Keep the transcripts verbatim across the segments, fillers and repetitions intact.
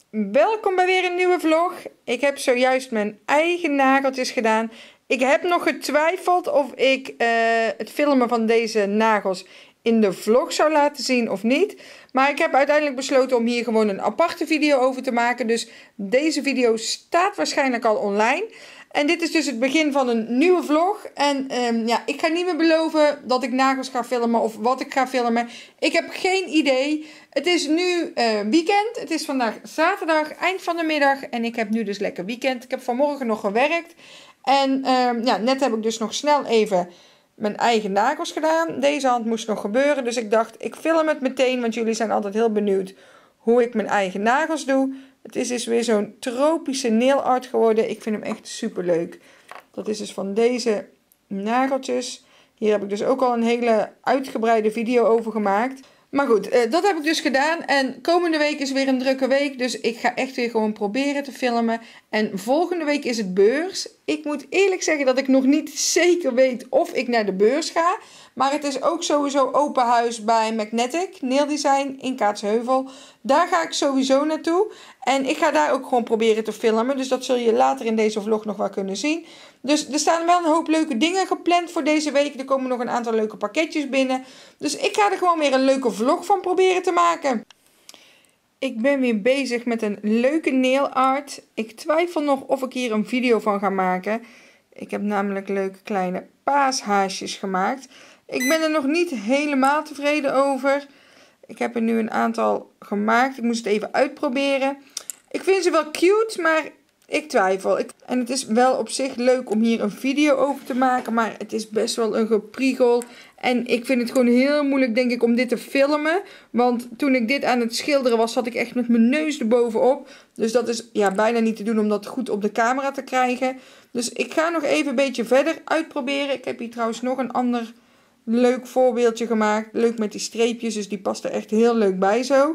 Welkom bij weer een nieuwe vlog. Ik heb zojuist mijn eigen nageltjes gedaan. Ik heb nog getwijfeld of ik uh, het filmen van deze nagels in de vlog zou laten zien of niet. Maar ik heb uiteindelijk besloten om hier gewoon een aparte video over te maken. Dus deze video staat waarschijnlijk al online. En dit is dus het begin van een nieuwe vlog. En um, ja, ik ga niet meer beloven dat ik nagels ga filmen of wat ik ga filmen. Ik heb geen idee. Het is nu uh, weekend. Het is vandaag zaterdag, eind van de middag. En ik heb nu dus lekker weekend. Ik heb vanmorgen nog gewerkt. En um, ja, net heb ik dus nog snel even mijn eigen nagels gedaan. Deze hand moest nog gebeuren. Dus ik dacht, ik film het meteen. Want jullie zijn altijd heel benieuwd hoe ik mijn eigen nagels doe. Het is dus weer zo'n tropische nail art geworden. Ik vind hem echt super leuk. Dat is dus van deze nageltjes. Hier heb ik dus ook al een hele uitgebreide video over gemaakt. Maar goed, uh, dat heb ik dus gedaan. En komende week is weer een drukke week. Dus ik ga echt weer gewoon proberen te filmen. En volgende week is het beurs. Ik moet eerlijk zeggen dat ik nog niet zeker weet of ik naar de beurs ga. Maar het is ook sowieso open huis bij Magnetic Nail Design in Kaatsheuvel. Daar ga ik sowieso naartoe. En ik ga daar ook gewoon proberen te filmen. Dus dat zul je later in deze vlog nog wel kunnen zien. Dus er staan wel een hoop leuke dingen gepland voor deze week. Er komen nog een aantal leuke pakketjes binnen. Dus ik ga er gewoon weer een leuke vlog van proberen te maken. Ik ben weer bezig met een leuke nail art. Ik twijfel nog of ik hier een video van ga maken. Ik heb namelijk leuke kleine paashaasjes gemaakt. Ik ben er nog niet helemaal tevreden over. Ik heb er nu een aantal gemaakt. Ik moest het even uitproberen. Ik vind ze wel cute, maar ik twijfel. Ik... En het is wel op zich leuk om hier een video over te maken. Maar het is best wel een gepriegel. En ik vind het gewoon heel moeilijk, denk ik, om dit te filmen. Want toen ik dit aan het schilderen was, zat ik echt met mijn neus erbovenop. Dus dat is ja, bijna niet te doen om dat goed op de camera te krijgen. Dus ik ga nog even een beetje verder uitproberen. Ik heb hier trouwens nog een ander leuk voorbeeldje gemaakt. Leuk met die streepjes, dus die past er echt heel leuk bij zo.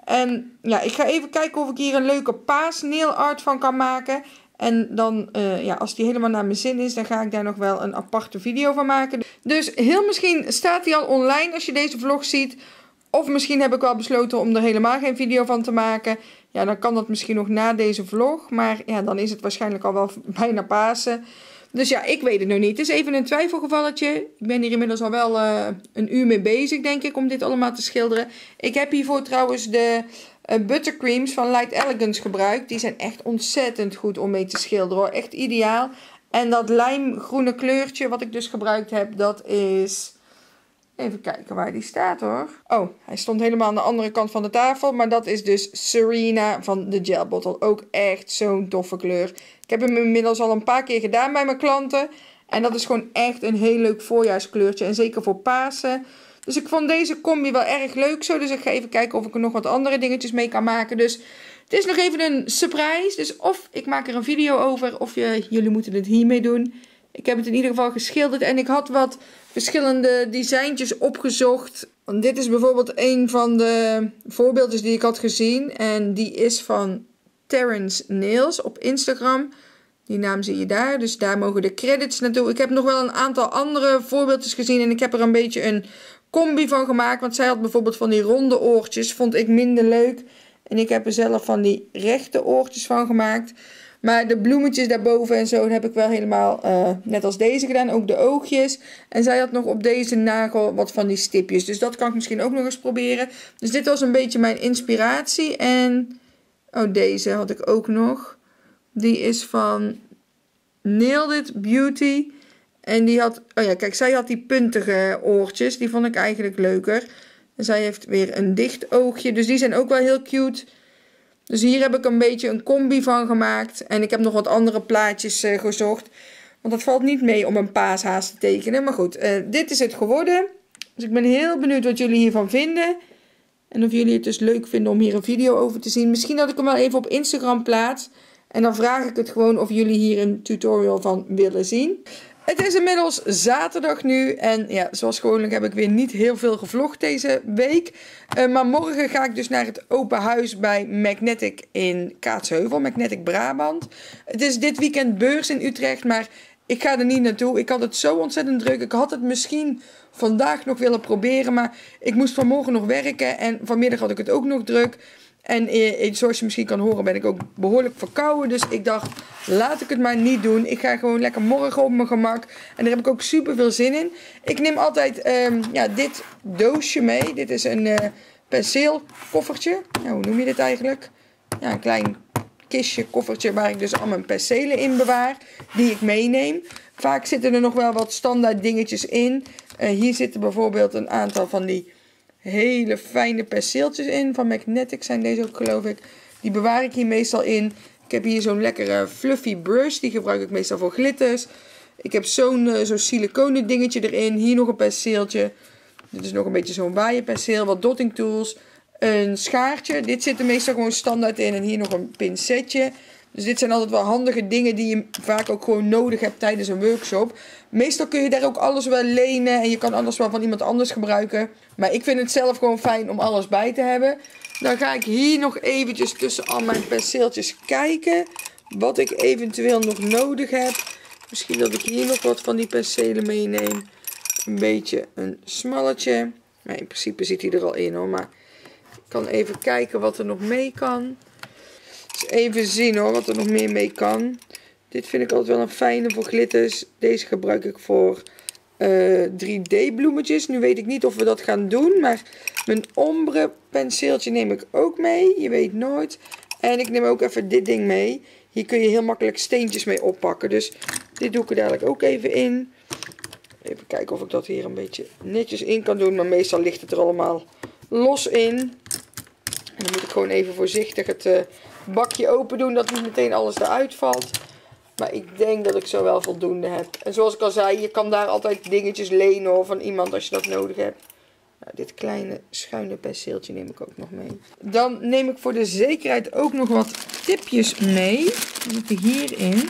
En ja, ik ga even kijken of ik hier een leuke paas nail art van kan maken. En dan, uh, ja, als die helemaal naar mijn zin is, dan ga ik daar nog wel een aparte video van maken. Dus heel misschien staat die al online als je deze vlog ziet. Of misschien heb ik wel besloten om er helemaal geen video van te maken. Ja, dan kan dat misschien nog na deze vlog. Maar ja, dan is het waarschijnlijk al wel bijna Pasen. Dus ja, ik weet het nog niet. Het is even een twijfelgevalletje. Ik ben hier inmiddels al wel uh, een uur mee bezig, denk ik, om dit allemaal te schilderen. Ik heb hiervoor trouwens de uh, buttercreams van Light Elegance gebruikt. Die zijn echt ontzettend goed om mee te schilderen, hoor. Echt ideaal. En dat lijmgroene kleurtje wat ik dus gebruikt heb, dat is... Even kijken waar die staat, hoor. Oh, hij stond helemaal aan de andere kant van de tafel. Maar dat is dus Serena van de Gel Bottle. Ook echt zo'n toffe kleur. Ik heb hem inmiddels al een paar keer gedaan bij mijn klanten. En dat is gewoon echt een heel leuk voorjaarskleurtje. En zeker voor Pasen. Dus ik vond deze combi wel erg leuk zo. Dus ik ga even kijken of ik er nog wat andere dingetjes mee kan maken. Dus het is nog even een surprise. Dus of ik maak er een video over. Of je, jullie moeten het hiermee doen. Ik heb het in ieder geval geschilderd. En ik had wat verschillende designtjes opgezocht. Want dit is bijvoorbeeld een van de voorbeeldjes die ik had gezien. En die is van Terrence Nails op Instagram. Die naam zie je daar. Dus daar mogen de credits naartoe. Ik heb nog wel een aantal andere voorbeeldjes gezien. En ik heb er een beetje een combi van gemaakt. Want zij had bijvoorbeeld van die ronde oortjes. Vond ik minder leuk. En ik heb er zelf van die rechte oortjes van gemaakt. Maar de bloemetjes daarboven en zo heb ik wel helemaal uh, net als deze gedaan. Ook de oogjes. En zij had nog op deze nagel wat van die stipjes. Dus dat kan ik misschien ook nog eens proberen. Dus dit was een beetje mijn inspiratie. En oh, deze had ik ook nog. Die is van Nailed It Beauty. En die had, oh ja, kijk, zij had die puntige oortjes. Die vond ik eigenlijk leuker. En zij heeft weer een dicht oogje. Dus die zijn ook wel heel cute. Dus hier heb ik een beetje een combi van gemaakt. En ik heb nog wat andere plaatjes uh, gezocht. Want dat valt niet mee om een paashaas te tekenen. Maar goed, uh, dit is het geworden. Dus ik ben heel benieuwd wat jullie hiervan vinden. En of jullie het dus leuk vinden om hier een video over te zien. Misschien dat ik hem wel even op Instagram plaats. En dan vraag ik het gewoon of jullie hier een tutorial van willen zien. Het is inmiddels zaterdag nu. En ja, zoals gewoonlijk heb ik weer niet heel veel gevlogd deze week. Uh, maar morgen ga ik dus naar het open huis bij Magnetic in Kaatsheuvel. Magnetic Brabant. Het is dit weekend beurs in Utrecht. Maar ik ga er niet naartoe. Ik had het zo ontzettend druk. Ik had het misschien vandaag nog willen proberen. Maar ik moest vanmorgen nog werken. En vanmiddag had ik het ook nog druk. En eh, zoals je misschien kan horen ben ik ook behoorlijk verkouden. Dus ik dacht, laat ik het maar niet doen. Ik ga gewoon lekker morgen op mijn gemak. En daar heb ik ook super veel zin in. Ik neem altijd um, ja, dit doosje mee. Dit is een uh, penseelkoffertje. Nou, hoe noem je dit eigenlijk? Ja, een klein kistje, koffertje waar ik dus al mijn penselen in bewaar. Die ik meeneem. Vaak zitten er nog wel wat standaard dingetjes in. Uh, hier zitten bijvoorbeeld een aantal van die hele fijne penseeltjes in. Van Magnetic zijn deze ook, geloof ik. Die bewaar ik hier meestal in. Ik heb hier zo'n lekkere fluffy brush. Die gebruik ik meestal voor glitters. Ik heb zo'n uh, zo'n siliconen dingetje erin. Hier nog een penseeltje. Dit is nog een beetje zo'n waaienpenseel. Wat dotting tools. Een schaartje. Dit zit er meestal gewoon standaard in. En hier nog een pincetje. Dus dit zijn altijd wel handige dingen die je vaak ook gewoon nodig hebt tijdens een workshop. Meestal kun je daar ook alles wel lenen. En je kan alles wel van iemand anders gebruiken. Maar ik vind het zelf gewoon fijn om alles bij te hebben. Dan ga ik hier nog eventjes tussen al mijn penseeltjes kijken. Wat ik eventueel nog nodig heb. Misschien dat ik hier nog wat van die penselen meeneem. Een beetje een smalletje. Maar in principe zit hij er al in hoor. Maar ik kan even kijken wat er nog mee kan. Dus even zien hoor, wat er nog meer mee kan. Dit vind ik altijd wel een fijne voor glitters. Deze gebruik ik voor uh, drie D bloemetjes. Nu weet ik niet of we dat gaan doen. Maar mijn ombre penseeltje neem ik ook mee. Je weet nooit. En ik neem ook even dit ding mee. Hier kun je heel makkelijk steentjes mee oppakken. Dus dit doe ik er dadelijk ook even in. Even kijken of ik dat hier een beetje netjes in kan doen. Maar meestal ligt het er allemaal los in. En dan moet ik gewoon even voorzichtig het uh, bakje open doen. Dat niet meteen alles eruit valt. Maar ik denk dat ik zo wel voldoende heb. En zoals ik al zei, je kan daar altijd dingetjes lenen van iemand als je dat nodig hebt. Nou, dit kleine schuine penseeltje neem ik ook nog mee. Dan neem ik voor de zekerheid ook nog wat tipjes mee. Die zitten hierin.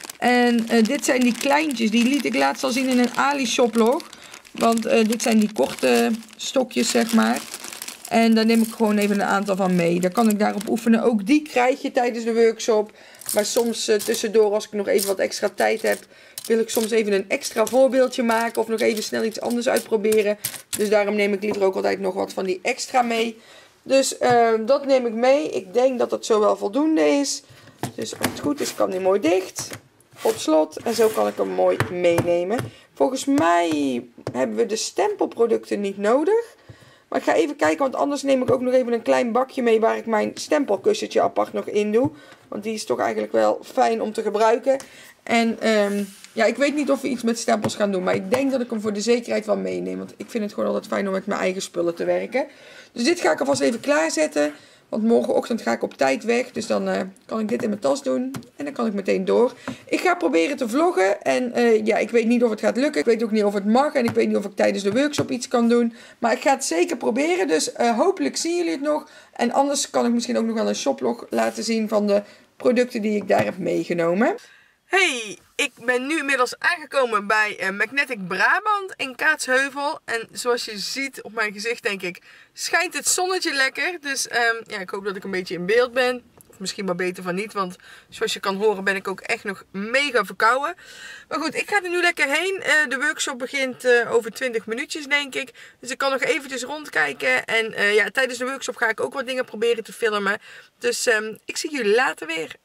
En uh, dit zijn die kleintjes. Die liet ik laatst al zien in een Ali shoplog. Want uh, dit zijn die korte stokjes, zeg maar. En daar neem ik gewoon even een aantal van mee. Daar kan ik daarop oefenen. Ook die krijg je tijdens de workshop. Maar soms uh, tussendoor, als ik nog even wat extra tijd heb, wil ik soms even een extra voorbeeldje maken. Of nog even snel iets anders uitproberen. Dus daarom neem ik liever ook altijd nog wat van die extra mee. Dus uh, dat neem ik mee. Ik denk dat het zo wel voldoende is. Dus als het goed is, kan die mooi dicht. Op slot. En zo kan ik hem mooi meenemen. Volgens mij hebben we de stempelproducten niet nodig. Maar ik ga even kijken, want anders neem ik ook nog even een klein bakje mee waar ik mijn stempelkussentje apart nog in doe. Want die is toch eigenlijk wel fijn om te gebruiken. En um, ja, ik weet niet of we iets met stempels gaan doen. Maar ik denk dat ik hem voor de zekerheid wel meeneem. Want ik vind het gewoon altijd fijn om met mijn eigen spullen te werken. Dus dit ga ik alvast even klaarzetten. Want morgenochtend ga ik op tijd weg. Dus dan uh, kan ik dit in mijn tas doen. En dan kan ik meteen door. Ik ga proberen te vloggen. En uh, ja, ik weet niet of het gaat lukken. Ik weet ook niet of het mag. En ik weet niet of ik tijdens de workshop iets kan doen. Maar ik ga het zeker proberen. Dus uh, hopelijk zien jullie het nog. En anders kan ik misschien ook nog wel een shoplog laten zien van de producten die ik daar heb meegenomen. Hey, ik ben nu inmiddels aangekomen bij uh, Magnetic Brabant in Kaatsheuvel. En zoals je ziet op mijn gezicht, denk ik, schijnt het zonnetje lekker. Dus um, ja, ik hoop dat ik een beetje in beeld ben. Of misschien maar beter van niet, want zoals je kan horen ben ik ook echt nog mega verkouden. Maar goed, ik ga er nu lekker heen. Uh, de workshop begint uh, over twintig minuutjes, denk ik. Dus ik kan nog eventjes rondkijken. En uh, ja, tijdens de workshop ga ik ook wat dingen proberen te filmen. Dus um, ik zie jullie later weer.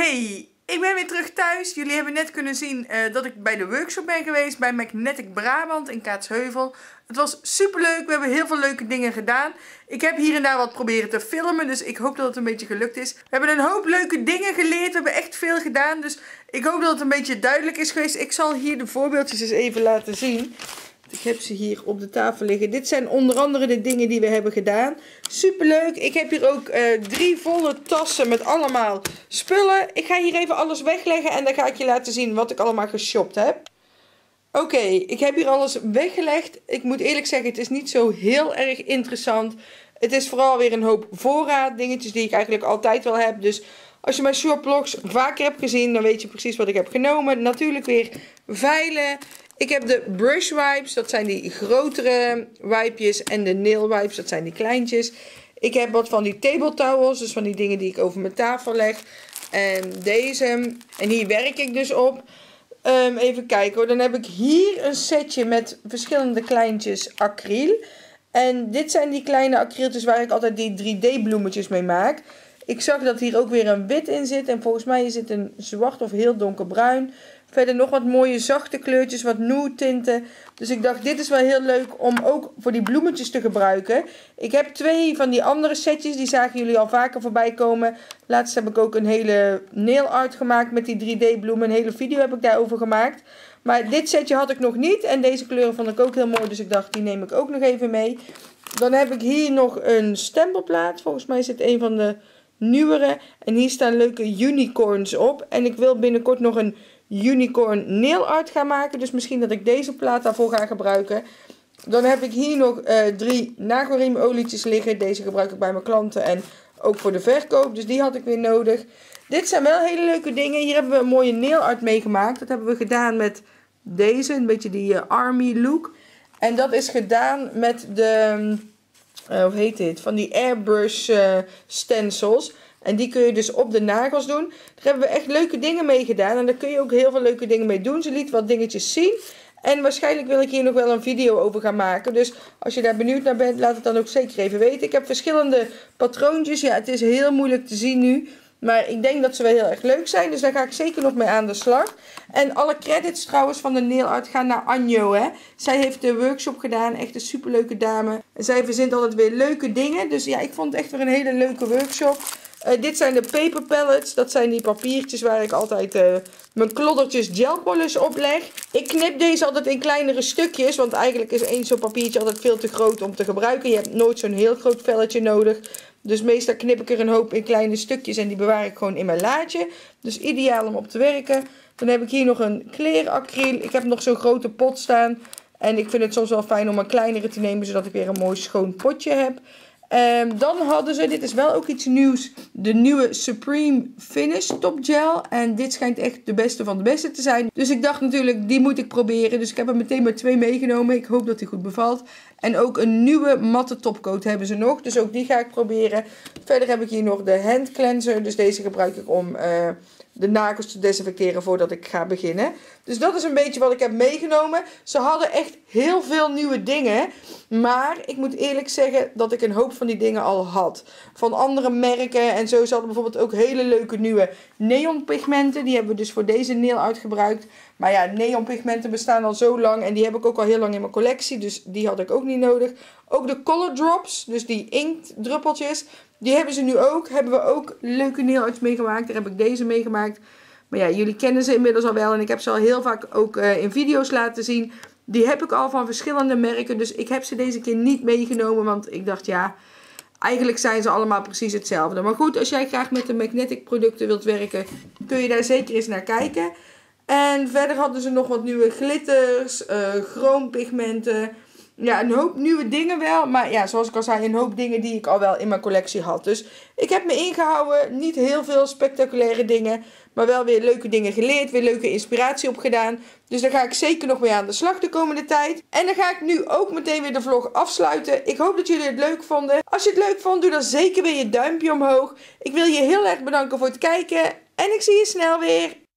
Hey, ik ben weer terug thuis. Jullie hebben net kunnen zien uh, dat ik bij de workshop ben geweest bij Magnetic Brabant in Kaatsheuvel. Het was super leuk. We hebben heel veel leuke dingen gedaan. Ik heb hier en daar wat proberen te filmen, dus ik hoop dat het een beetje gelukt is. We hebben een hoop leuke dingen geleerd. We hebben echt veel gedaan, dus ik hoop dat het een beetje duidelijk is geweest. Ik zal hier de voorbeeldjes eens even laten zien. Ik heb ze hier op de tafel liggen. Dit zijn onder andere de dingen die we hebben gedaan. Superleuk. Ik heb hier ook uh, drie volle tassen met allemaal spullen. Ik ga hier even alles wegleggen en dan ga ik je laten zien wat ik allemaal geshopt heb. Oké, okay, ik heb hier alles weggelegd. Ik moet eerlijk zeggen, het is niet zo heel erg interessant. Het is vooral weer een hoop voorraad. Dingetjes die ik eigenlijk altijd wel heb. Dus als je mijn shoplogs vaker hebt gezien, dan weet je precies wat ik heb genomen. Natuurlijk weer veilen. Ik heb de brush wipes, dat zijn die grotere wipejes, en de nail wipes, dat zijn die kleintjes. Ik heb wat van die table towels, dus van die dingen die ik over mijn tafel leg. En deze, en hier werk ik dus op. Um, even kijken hoor, dan heb ik hier een setje met verschillende kleintjes acryl. En dit zijn die kleine acryltjes waar ik altijd die drie D bloemetjes mee maak. Ik zag dat hier ook weer een wit in zit en volgens mij is het een zwart of heel donkerbruin. Verder nog wat mooie zachte kleurtjes, wat nude tinten. Dus ik dacht, dit is wel heel leuk om ook voor die bloemetjes te gebruiken. Ik heb twee van die andere setjes, die zagen jullie al vaker voorbij komen. Laatst heb ik ook een hele nail art gemaakt met die drie D bloemen. Een hele video heb ik daarover gemaakt. Maar dit setje had ik nog niet en deze kleuren vond ik ook heel mooi. Dus ik dacht, die neem ik ook nog even mee. Dan heb ik hier nog een stempelplaat. Volgens mij is het een van de nieuwere. En hier staan leuke unicorns op. En ik wil binnenkort nog een unicorn nail art gaan maken. Dus misschien dat ik deze plaat daarvoor ga gebruiken. Dan heb ik hier nog uh, drie nagelriemolietjes liggen. Deze gebruik ik bij mijn klanten en ook voor de verkoop. Dus die had ik weer nodig. Dit zijn wel hele leuke dingen. Hier hebben we een mooie nail art meegemaakt. Dat hebben we gedaan met deze. Een beetje die uh, army look. En dat is gedaan met de... Uh, hoe heet dit? Van die airbrush uh, stencils. En die kun je dus op de nagels doen. Daar hebben we echt leuke dingen mee gedaan. En daar kun je ook heel veel leuke dingen mee doen. Ze liet wat dingetjes zien. En waarschijnlijk wil ik hier nog wel een video over gaan maken. Dus als je daar benieuwd naar bent, laat het dan ook zeker even weten. Ik heb verschillende patroontjes. Ja, het is heel moeilijk te zien nu. Maar ik denk dat ze wel heel erg leuk zijn. Dus daar ga ik zeker nog mee aan de slag. En alle credits trouwens van de nail art gaan naar Anjo. Hè. Zij heeft de workshop gedaan. Echt een superleuke dame. En zij verzint altijd weer leuke dingen. Dus ja, ik vond het echt weer een hele leuke workshop. Uh, dit zijn de paper pellets. Dat zijn die papiertjes waar ik altijd uh, mijn kloddertjes gelpolish op leg. Ik knip deze altijd in kleinere stukjes. Want eigenlijk is één zo'n papiertje altijd veel te groot om te gebruiken. Je hebt nooit zo'n heel groot velletje nodig. Dus meestal knip ik er een hoop in kleine stukjes en die bewaar ik gewoon in mijn laadje. Dus ideaal om op te werken. Dan heb ik hier nog een kleeracryl. Ik heb nog zo'n grote pot staan. En ik vind het soms wel fijn om een kleinere te nemen, zodat ik weer een mooi schoon potje heb. Um, dan hadden ze, dit is wel ook iets nieuws, de nieuwe Supreme Finish Top Gel. En dit schijnt echt de beste van de beste te zijn. Dus ik dacht natuurlijk, die moet ik proberen. Dus ik heb er meteen maar twee meegenomen. Ik hoop dat die goed bevalt. En ook een nieuwe matte topcoat hebben ze nog. Dus ook die ga ik proberen. Verder heb ik hier nog de hand cleanser. Dus deze gebruik ik om uh, de nagels te desinfecteren voordat ik ga beginnen. Dus dat is een beetje wat ik heb meegenomen. Ze hadden echt heel veel nieuwe dingen. Maar ik moet eerlijk zeggen dat ik een hoop van die dingen al had. Van andere merken en zo. Ze hadden bijvoorbeeld ook hele leuke nieuwe neonpigmenten. Die hebben we dus voor deze nail art gebruikt. Maar ja, neonpigmenten bestaan al zo lang. En die heb ik ook al heel lang in mijn collectie. Dus die had ik ook niet nodig. Ook de color drops. Dus die inktdruppeltjes. Die hebben ze nu ook. Hebben we ook leuke nail arts meegemaakt. Daar heb ik deze meegemaakt. Maar ja, jullie kennen ze inmiddels al wel. En ik heb ze al heel vaak ook uh, in video's laten zien. Die heb ik al van verschillende merken. Dus ik heb ze deze keer niet meegenomen. Want ik dacht ja, eigenlijk zijn ze allemaal precies hetzelfde. Maar goed, als jij graag met de Magnetic producten wilt werken, kun je daar zeker eens naar kijken. En verder hadden ze nog wat nieuwe glitters, uh, chroompigmenten. Ja, een hoop nieuwe dingen wel. Maar ja, zoals ik al zei, een hoop dingen die ik al wel in mijn collectie had. Dus ik heb me ingehouden. Niet heel veel spectaculaire dingen. Maar wel weer leuke dingen geleerd. Weer leuke inspiratie opgedaan. Dus daar ga ik zeker nog mee aan de slag de komende tijd. En dan ga ik nu ook meteen weer de vlog afsluiten. Ik hoop dat jullie het leuk vonden. Als je het leuk vond, doe dan zeker weer je duimpje omhoog. Ik wil je heel erg bedanken voor het kijken. En ik zie je snel weer.